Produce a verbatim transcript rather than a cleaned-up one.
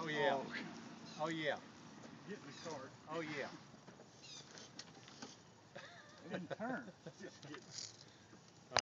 Oh yeah. Oh yeah. Get in the cart. Oh yeah. It didn't turn. Just kidding.